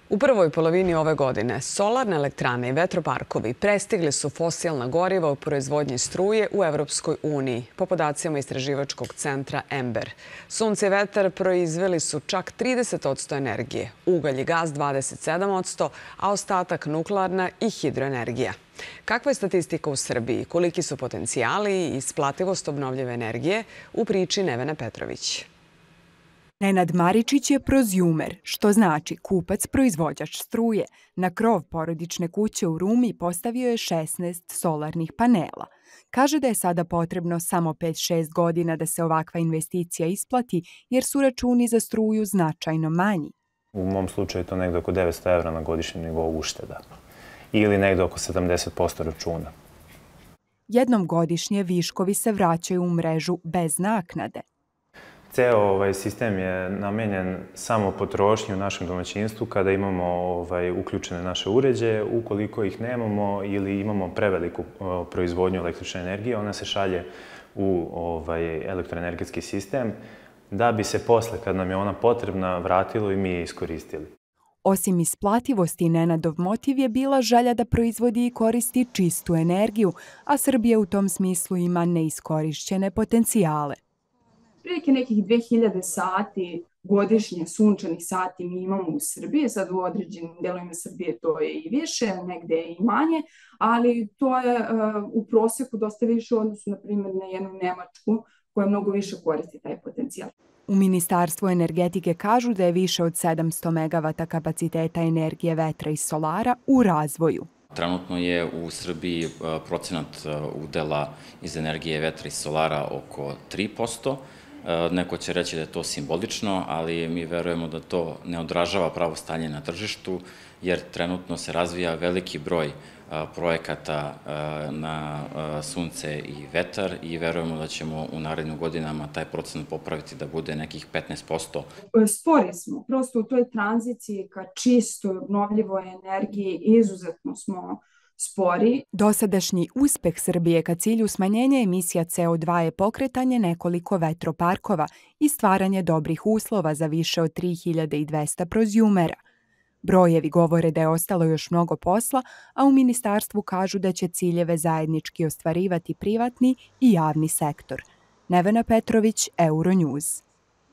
U prvoj polovini ove godine solarne elektrane i vetroparkovi prestigli su fosilna goriva u proizvodnji struje u Evropskoj uniji, po podacima istraživačkog centra Ember. Sunce i vetar proizveli su čak 30% energije, ugalj i gas 27%, a ostatak nuklearna i hidroenergija. Kakva je statistika u Srbiji, koliki su potencijali i isplativost obnovljive energije, u priči Nevene Petrović. Nenad Maričić je prozjumer, što znači kupac proizvođač struje. Na krov porodične kuće u Rumi postavio je 16 solarnih panela. Kaže da je sada potrebno samo 5-6 godina da se ovakva investicija isplati, jer su računi za struju značajno manji. U mom slučaju je to negde oko 900 evra na godišnjem nivou ušteda ili negde oko 70% računa. Jednom godišnje viškovi se vraćaju u mrežu bez naknade. Ceo sistem je namenjen samo potrošnji u našem domaćinstvu kada imamo uključene naše uređaje. Ukoliko ih nemamo ili imamo preveliku proizvodnju električne energije, ona se šalje u elektroenergetski sistem da bi se posle, kad nam je ona potrebna, vratilo i mi je iskoristili. Osim isplativosti, Nenadov motiv je bila želja da proizvodi i koristi čistu energiju, a Srbija u tom smislu ima neiskorišćene potencijale. Prilike nekih 2000 sati godišnje sunčanih sati mi imamo u Srbiji, sad u određenim delovima Srbije to je i više, negde je i manje, ali to je u prosjeku dosta više u odnosu, na primjer, na jednu Nemačku koja mnogo više koristi taj potencijal. U Ministarstvu energetike kažu da je više od 700 megavata kapaciteta energije vetra i solara u razvoju. Trenutno je u Srbiji procenat udela iz energije vetra i solara oko 3%. Neko će reći da je to simbolično, ali mi verujemo da to ne odražava pravo stanje na tržištu, jer trenutno se razvija veliki broj projekata na sunce i vetar i verujemo da ćemo u narednim godinama taj procenat popraviti da bude nekih 15%. Spori smo, prosto u toj tranziciji ka čistoj obnovljivoj energiji izuzetno smo spori. Dosadašnji uspeh Srbije ka cilju smanjenja emisija CO2 je pokretanje nekoliko vetroparkova i stvaranje dobrih uslova za više od 3200 prozjumera. Brojevi govore da je ostalo još mnogo posla, a u ministarstvu kažu da će ciljeve zajednički ostvarivati privatni i javni sektor. Nevena Petrović, Euronews.